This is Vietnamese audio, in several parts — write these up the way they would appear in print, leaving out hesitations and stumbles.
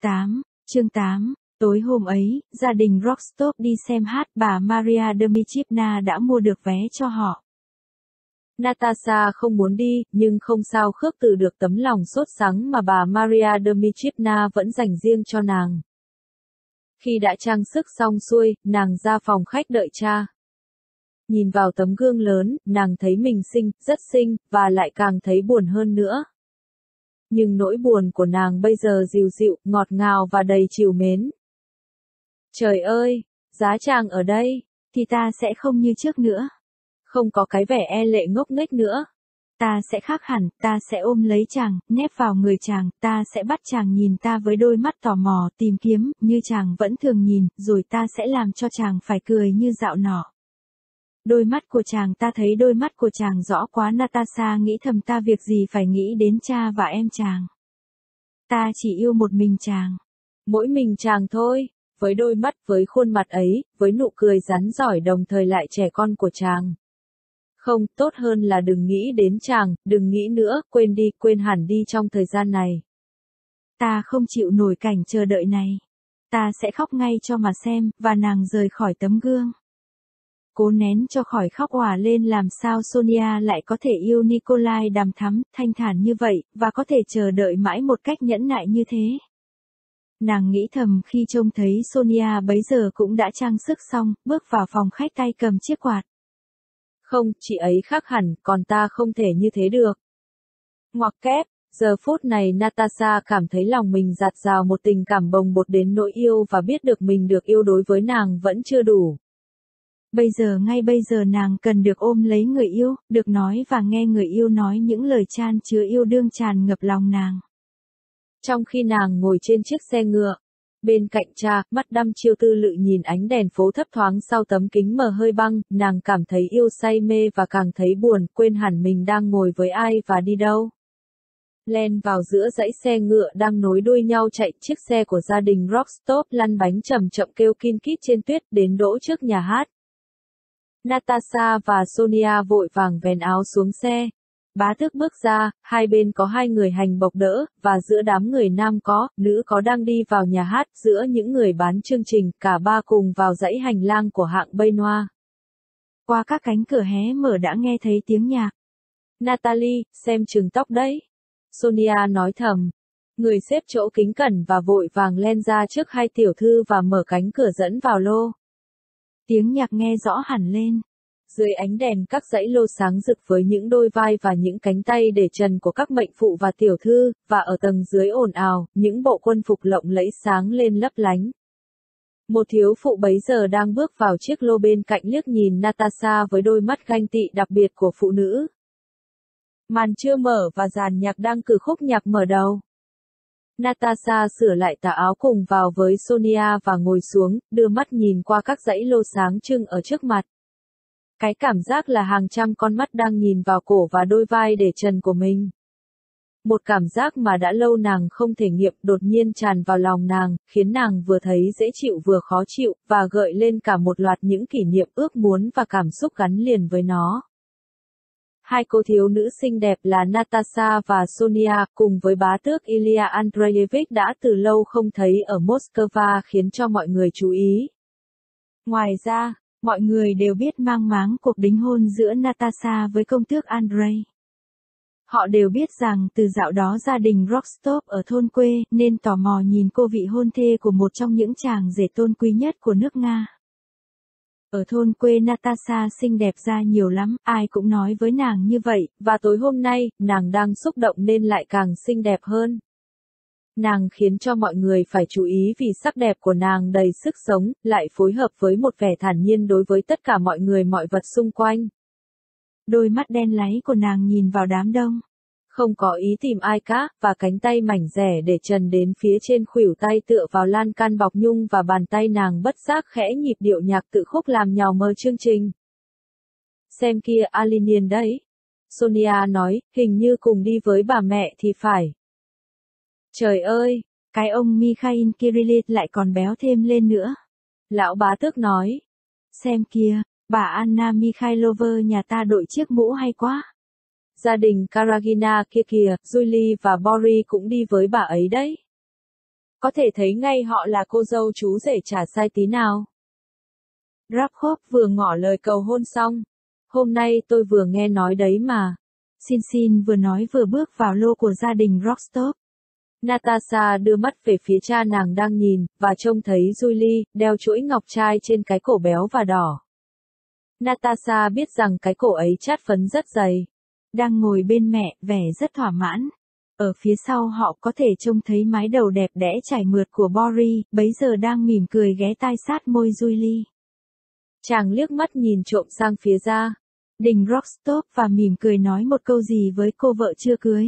8, chương 8, tối hôm ấy, gia đình Rostov đi xem hát, bà Maria Dmitrievna đã mua được vé cho họ. Natasha không muốn đi, nhưng không sao khước từ được tấm lòng sốt sắng mà bà Maria Dmitrievna vẫn dành riêng cho nàng. Khi đã trang sức xong xuôi, nàng ra phòng khách đợi cha. Nhìn vào tấm gương lớn, nàng thấy mình xinh, rất xinh, và lại càng thấy buồn hơn nữa. Nhưng nỗi buồn của nàng bây giờ dịu dịu, ngọt ngào và đầy trìu mến. Trời ơi, giá chàng ở đây, thì ta sẽ không như trước nữa. Không có cái vẻ e lệ ngốc nghếch nữa. Ta sẽ khác hẳn, ta sẽ ôm lấy chàng, nép vào người chàng, ta sẽ bắt chàng nhìn ta với đôi mắt tò mò, tìm kiếm, như chàng vẫn thường nhìn, rồi ta sẽ làm cho chàng phải cười như dạo nọ. Đôi mắt của chàng, ta thấy đôi mắt của chàng rõ quá. Natasha nghĩ thầm, ta việc gì phải nghĩ đến cha và em chàng. Ta chỉ yêu một mình chàng. Mỗi mình chàng thôi, với đôi mắt, với khuôn mặt ấy, với nụ cười rắn rỏi đồng thời lại trẻ con của chàng. Không, tốt hơn là đừng nghĩ đến chàng, đừng nghĩ nữa, quên đi, quên hẳn đi trong thời gian này. Ta không chịu nổi cảnh chờ đợi này. Ta sẽ khóc ngay cho mà xem, và nàng rời khỏi tấm gương. Cố nén cho khỏi khóc òa lên, làm sao Sonia lại có thể yêu Nikolai đằm thắm, thanh thản như vậy, và có thể chờ đợi mãi một cách nhẫn nại như thế. Nàng nghĩ thầm khi trông thấy Sonia bấy giờ cũng đã trang sức xong, bước vào phòng khách tay cầm chiếc quạt. Không, chị ấy khác hẳn, còn ta không thể như thế được. Ngoặc kép, giờ phút này Natasha cảm thấy lòng mình dạt dào một tình cảm bồng bột đến nỗi yêu và biết được mình được yêu đối với nàng vẫn chưa đủ. Ngay bây giờ nàng cần được ôm lấy người yêu, được nói và nghe người yêu nói những lời chan chứa yêu đương tràn ngập lòng nàng. Trong khi nàng ngồi trên chiếc xe ngựa, bên cạnh cha, mắt đăm chiêu tư lự nhìn ánh đèn phố thấp thoáng sau tấm kính mờ hơi băng, nàng cảm thấy yêu say mê và càng thấy buồn, quên hẳn mình đang ngồi với ai và đi đâu. Len vào giữa dãy xe ngựa đang nối đuôi nhau chạy, chiếc xe của gia đình Rostov lăn bánh chậm chậm kêu kin kít trên tuyết đến đỗ trước nhà hát. Natasha và Sonia vội vàng vén áo xuống xe. Bá tước bước ra, hai bên có hai người hành bộc đỡ, và giữa đám người nam có, nữ có đang đi vào nhà hát, giữa những người bán chương trình, cả ba cùng vào dãy hành lang của hạng Benoit. Qua các cánh cửa hé mở đã nghe thấy tiếng nhạc. Natalie, xem chừng tóc đấy. Sonia nói thầm. Người xếp chỗ kính cẩn và vội vàng len ra trước hai tiểu thư và mở cánh cửa dẫn vào lô. Tiếng nhạc nghe rõ hẳn lên. Dưới ánh đèn các dãy lô sáng rực với những đôi vai và những cánh tay để trần của các mệnh phụ và tiểu thư, và ở tầng dưới ồn ào, những bộ quân phục lộng lẫy sáng lên lấp lánh. Một thiếu phụ bấy giờ đang bước vào chiếc lô bên cạnh liếc nhìn Natasha với đôi mắt ganh tị đặc biệt của phụ nữ. Màn chưa mở và dàn nhạc đang cử khúc nhạc mở đầu. Natasha sửa lại tà áo cùng vào với Sonia và ngồi xuống, đưa mắt nhìn qua các dãy lô sáng trưng ở trước mặt. Cái cảm giác là hàng trăm con mắt đang nhìn vào cổ và đôi vai để trần của mình. Một cảm giác mà đã lâu nàng không thể nghiệm đột nhiên tràn vào lòng nàng, khiến nàng vừa thấy dễ chịu vừa khó chịu, và gợi lên cả một loạt những kỷ niệm ước muốn và cảm xúc gắn liền với nó. Hai cô thiếu nữ xinh đẹp là Natasha và Sonia, cùng với bá tước Ilya Andreevich đã từ lâu không thấy ở Moscow khiến cho mọi người chú ý. Ngoài ra, mọi người đều biết mang máng cuộc đính hôn giữa Natasha với công tước Andrei. Họ đều biết rằng từ dạo đó gia đình Rostov ở thôn quê nên tò mò nhìn cô vị hôn thê của một trong những chàng rể tôn quý nhất của nước Nga. Ở thôn quê Natasha xinh đẹp ra nhiều lắm, ai cũng nói với nàng như vậy, và tối hôm nay, nàng đang xúc động nên lại càng xinh đẹp hơn. Nàng khiến cho mọi người phải chú ý vì sắc đẹp của nàng đầy sức sống, lại phối hợp với một vẻ thản nhiên đối với tất cả mọi người mọi vật xung quanh. Đôi mắt đen láy của nàng nhìn vào đám đông. Không có ý tìm ai cả, và cánh tay mảnh rẻ để trần đến phía trên khuỷu tay tựa vào lan can bọc nhung và bàn tay nàng bất giác khẽ nhịp điệu nhạc tự khúc làm nhào mờ chương trình. Xem kia Alinian đấy. Sonia nói, hình như cùng đi với bà mẹ thì phải. Trời ơi, cái ông Mikhail Kirillitch lại còn béo thêm lên nữa. Lão bá tước nói. Xem kia, bà Anna Mikhailova nhà ta đội chiếc mũ hay quá. Gia đình Karagina kia kìa, Julie và Boris cũng đi với bà ấy đấy. có thể thấy ngay họ là cô dâu chú rể chả sai tí nào. Jacob vừa ngỏ lời cầu hôn xong. Hôm nay tôi vừa nghe nói đấy mà. Xin vừa nói vừa bước vào lô của gia đình Rostov. Natasha đưa mắt về phía cha nàng đang nhìn, và trông thấy Julie, đeo chuỗi ngọc trai trên cái cổ béo và đỏ. Natasha biết rằng cái cổ ấy chát phấn rất dày. Đang ngồi bên mẹ, vẻ rất thỏa mãn. Ở phía sau họ có thể trông thấy mái đầu đẹp đẽ chảy mượt của Boris, bấy giờ đang mỉm cười ghé tai sát môi Julie. Chàng liếc mắt nhìn trộm sang phía ra. Đình Rostov và mỉm cười nói một câu gì với cô vợ chưa cưới.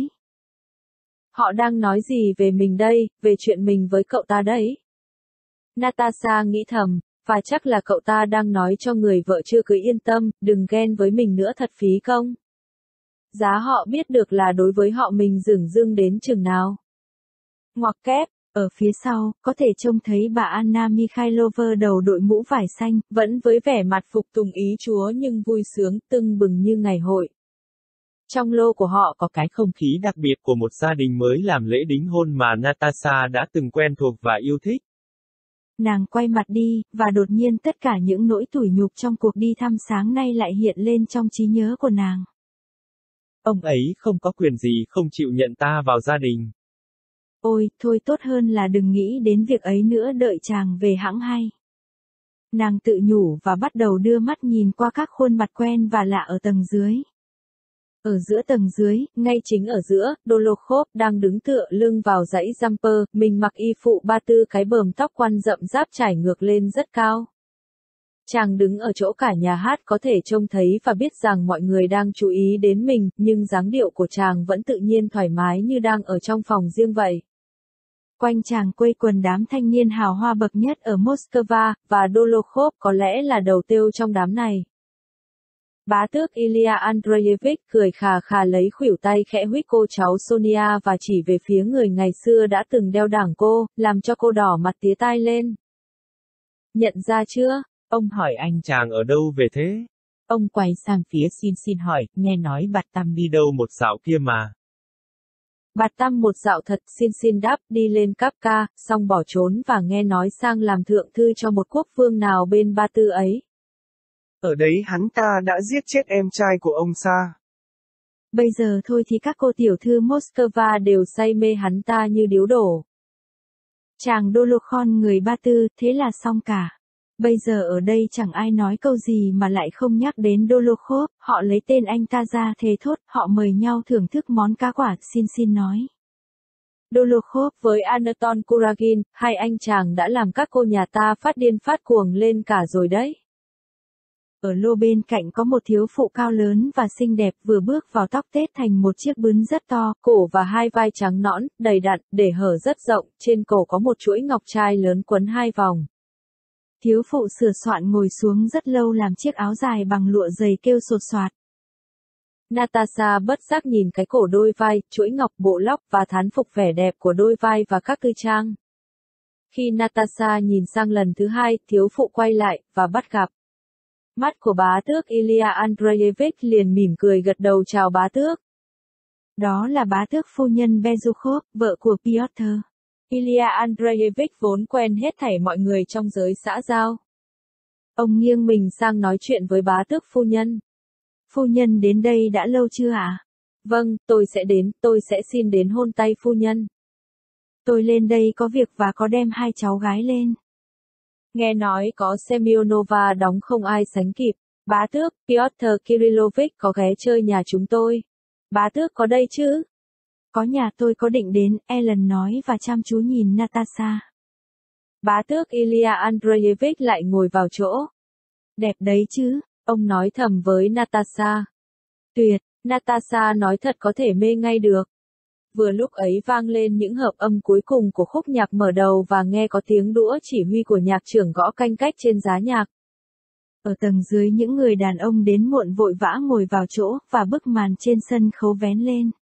Họ đang nói gì về mình đây, về chuyện mình với cậu ta đấy? Natasha nghĩ thầm, và chắc là cậu ta đang nói cho người vợ chưa cưới yên tâm, đừng ghen với mình nữa thật phí công. Giá họ biết được là đối với họ mình dửng dưng đến chừng nào. Ngoặc kép, ở phía sau, có thể trông thấy bà Anna Mikhailova đầu đội mũ vải xanh, vẫn với vẻ mặt phục tùng ý Chúa nhưng vui sướng, tưng bừng như ngày hội. Trong lô của họ có cái không khí đặc biệt của một gia đình mới làm lễ đính hôn mà Natasha đã từng quen thuộc và yêu thích. Nàng quay mặt đi, và đột nhiên tất cả những nỗi tủi nhục trong cuộc đi thăm sáng nay lại hiện lên trong trí nhớ của nàng. Ông ấy không có quyền gì không chịu nhận ta vào gia đình. Ôi, thôi tốt hơn là đừng nghĩ đến việc ấy nữa, đợi chàng về hẵng hay. Nàng tự nhủ và bắt đầu đưa mắt nhìn qua các khuôn mặt quen và lạ ở tầng dưới. Ở giữa tầng dưới, ngay chính ở giữa, Dolokhov đang đứng tựa lưng vào dãy jumper, mình mặc y phụ ba tư, cái bờm tóc quăn rậm ráp trải ngược lên rất cao. Chàng đứng ở chỗ cả nhà hát có thể trông thấy và biết rằng mọi người đang chú ý đến mình, nhưng dáng điệu của chàng vẫn tự nhiên thoải mái như đang ở trong phòng riêng vậy. Quanh chàng quây quần đám thanh niên hào hoa bậc nhất ở Moscow, và Dolokhov có lẽ là đầu tiêu trong đám này. Bá tước Ilya Andreyevich cười khà khà lấy khuỷu tay khẽ huých cô cháu Sonia và chỉ về phía người ngày xưa đã từng đeo đảng cô, làm cho cô đỏ mặt tía tai lên. Nhận ra chưa? Ông hỏi anh chàng ở đâu về thế? Ông quay sang phía Xin hỏi, nghe nói Bạt Tam đi đâu một dạo kia mà. Bạt Tam một dạo thật, Xin đáp, đi lên Kafka, xong bỏ trốn và nghe nói sang làm thượng thư cho một quốc vương nào bên Ba Tư ấy. Ở đấy hắn ta đã giết chết em trai của ông Sa. Bây giờ thôi thì các cô tiểu thư Moscow đều say mê hắn ta như điếu đổ. Chàng Dolokhov người Ba Tư, thế là xong cả. Bây giờ ở đây chẳng ai nói câu gì mà lại không nhắc đến Dolokhov, họ lấy tên anh ta ra thề thốt, họ mời nhau thưởng thức món cá quả, Xin nói. Dolokhov với Anatol Kuragin, hai anh chàng đã làm các cô nhà ta phát điên phát cuồng lên cả rồi đấy. Ở lô bên cạnh có một thiếu phụ cao lớn và xinh đẹp vừa bước vào tóc tết thành một chiếc bướm rất to, cổ và hai vai trắng nõn, đầy đặn, để hở rất rộng, trên cổ có một chuỗi ngọc trai lớn quấn hai vòng. Thiếu phụ sửa soạn ngồi xuống rất lâu làm chiếc áo dài bằng lụa dày kêu sột soạt. Natasha bất giác nhìn cái cổ đôi vai, chuỗi ngọc bộ lóc và thán phục vẻ đẹp của đôi vai và các tư trang. Khi Natasha nhìn sang lần thứ hai, thiếu phụ quay lại, và bắt gặp. Mắt của bá tước Ilya Andreyevich liền mỉm cười gật đầu chào bá tước. Đó là bá tước phu nhân Bezukhov, vợ của Piotr. Ilya Andreyevich vốn quen hết thảy mọi người trong giới xã giao. Ông nghiêng mình sang nói chuyện với bá tước phu nhân. Phu nhân đến đây đã lâu chưa ạ? Vâng, tôi sẽ đến, tôi sẽ xin đến hôn tay phu nhân. Tôi lên đây có việc và có đem hai cháu gái lên. Nghe nói có Semyonova đóng không ai sánh kịp. Bá tước, Piotr Kirillovich có ghé chơi nhà chúng tôi. Bá tước có đây chứ? Có, nhà tôi có định đến, Ellen nói và chăm chú nhìn Natasha. Bá tước Ilya Andreyevich lại ngồi vào chỗ. Đẹp đấy chứ, ông nói thầm với Natasha. Tuyệt, Natasha nói thật có thể mê ngay được. Vừa lúc ấy vang lên những hợp âm cuối cùng của khúc nhạc mở đầu và nghe có tiếng đũa chỉ huy của nhạc trưởng gõ canh cách trên giá nhạc. Ở tầng dưới những người đàn ông đến muộn vội vã ngồi vào chỗ và bức màn trên sân khấu vén lên.